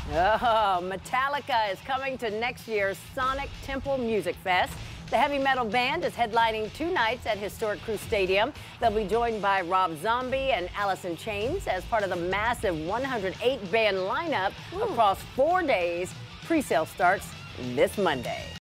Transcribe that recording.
Oh, Metallica is coming to next year's Sonic Temple Music Fest. The heavy metal band is headlining 2 nights at historic Crew Stadium. They'll be joined by Rob Zombie and Alice in Chains as part of the massive 108-band lineup across 4 days. Pre-sale starts this Monday.